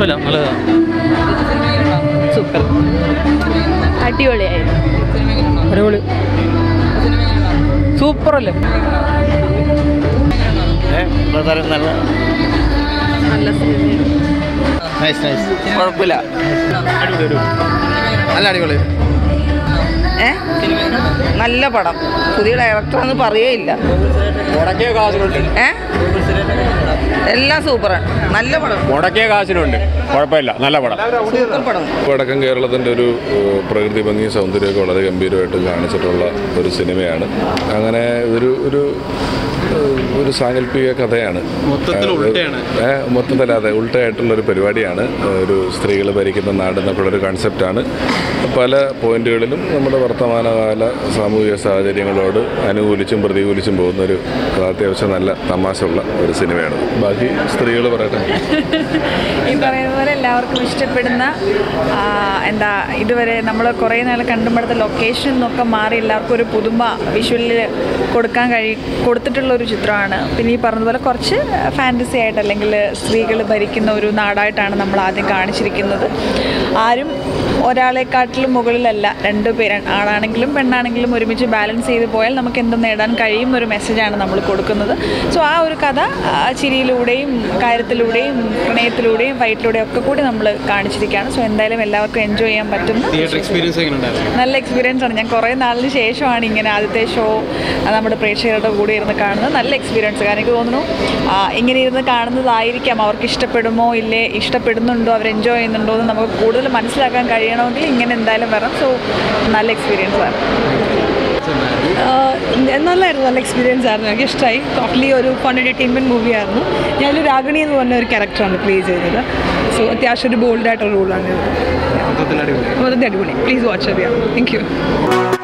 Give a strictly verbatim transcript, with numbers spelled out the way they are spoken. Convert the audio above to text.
കുഴപ്പമില്ല, നല്ലതാണ്. സൂപ്പർ, അടിപൊളിയായിരുന്നു. അടിപൊളി, സൂപ്പറല്ലേ? നല്ല സിനിമയാണ്. കുഴപ്പമില്ല, നല്ല അടിപൊളി. ഏ നല്ല പടം, പുതിയ ഡയറക്ടറൊന്നും പറയുകയില്ല. ഏ എല്ലാം സൂപ്പറാണ്, നല്ല പടം. മുടക്കിയ കാശിനുണ്ട്, കുഴപ്പമില്ല, നല്ല പടം, സൂപ്പർ പടം. വടക്കൻ കേരളത്തിൻ്റെ ഒരു പ്രകൃതി ഭംഗി സൗന്ദര്യമൊക്കെ വളരെ ഗംഭീരമായിട്ട് കാണിച്ചിട്ടുള്ള ഒരു സിനിമയാണ്. അങ്ങനെ ഒരു ഒരു ഒരു സാങ്കല്പിക കഥയാണ്, മൊത്തത്തിലതെ ഉൾട്ടയായിട്ടുള്ളൊരു പരിപാടിയാണ്. ഒരു സ്ത്രീകൾ ഭരിക്കുന്ന നാട് എന്നൊക്കെയുള്ളൊരു കൺസെപ്റ്റാണ്. പല പോയിന്റുകളിലും നമ്മുടെ വർത്തമാനകാല സാമൂഹിക സാഹചര്യങ്ങളോട് അനുകൂലിച്ചും പ്രതികൂലിച്ചും പോകുന്നൊരു അത്യാവശ്യം നല്ല തമാശ ഉള്ള ഒരു സിനിമയാണ്. ബാക്കി സ്ത്രീകൾ പറയട്ടെ. ഈ പറയുന്ന പോലെ എല്ലാവർക്കും ഇഷ്ടപ്പെടുന്ന, എന്താ ഇതുവരെ നമ്മൾ കുറേ നാൾ കണ്ടുപിടുത്ത ലൊക്കേഷൻ എന്നൊക്കെ മാറി എല്ലാവർക്കും ഒരു പുതുമ വിഷ്വലിൽ കൊടുക്കാൻ കഴി കൊടുത്തിട്ടുള്ള ഒരു ചിത്രമാണ്. പിന്നെ ഈ പറഞ്ഞതുപോലെ കുറച്ച് ഫാൻറ്റസി ആയിട്ട് അല്ലെങ്കിൽ സ്ത്രീകൾ ഭരിക്കുന്ന ഒരു നാടായിട്ടാണ് നമ്മൾ ആദ്യം കാണിച്ചിരിക്കുന്നത്. ആരും ഒരാളെക്കാട്ടിലും മുകളിലല്ല, രണ്ട് പേര് ആണാണെങ്കിലും പെണ്ണാണെങ്കിലും ഒരുമിച്ച് ബാലൻസ് ചെയ്ത് പോയാൽ നമുക്ക് എന്തും നേടാൻ കഴിയും എന്നൊരു മെസ്സേജാണ് നമ്മൾ കൊടുക്കുന്നത്. സോ ആ ഒരു കഥ ചിരിയിലൂടെയും കാര്യത്തിലൂടെയും പ്രണയത്തിലൂടെയും ഫൈറ്റിലൂടെയും ഒക്കെ കൂടി നമ്മൾ കാണിച്ചിരിക്കുകയാണ്. സോ എന്തായാലും എല്ലാവർക്കും എൻജോയ് ചെയ്യാൻ പറ്റും. നല്ല എക്സ്പീരിയൻസ് ആണ്. ഞാൻ കുറേ നാളിന് ശേഷമാണ് ഇങ്ങനെ ആദ്യത്തെ ഷോ നമ്മുടെ പ്രേക്ഷകരുടെ കൂടെ ഇരുന്ന് കാണുന്നത്. നല്ല എക്സ്പീരിയൻസ്. കാരണം എനിക്ക് തോന്നുന്നു ഇങ്ങനെ ഇരുന്ന് കാണുന്നതായിരിക്കാം അവർക്ക് ഇഷ്ടപ്പെടുമോ ഇല്ലേ, ഇഷ്ടപ്പെടുന്നുണ്ടോ, അവർ എൻജോയ് ചെയ്യുന്നുണ്ടോ എന്ന് നമുക്ക് കൂടുതൽ മനസ്സിലാക്കാൻ കഴിയണമെങ്കിൽ ഇങ്ങനെ എന്തായാലും വരണം. സോ നല്ല എക്സ്പീരിയൻസ് ആണ്. നല്ലായിരുന്നു, നല്ല എക്സ്പീരിയൻസ് ആയിരുന്നു. എനിക്ക് ഇഷ്ടമായി. ടോട്ടലി ഒരു ഫൺ എൻ്റർടൈൻമെൻറ്റ് മൂവിയായിരുന്നു. ഞാനൊരു രാഗിണി എന്ന് പറഞ്ഞ ഒരു ക്യാരക്ടറാണ് പ്ലേ ചെയ്തത്. സോ അത്യാവശ്യം ഒരു ബോൾഡായിട്ടുള്ള റോളാണ്. മൊത്തത്തിൽ അടിപൊളി. പ്ലീസ് വാച്ച് അറിയാം. Thank U.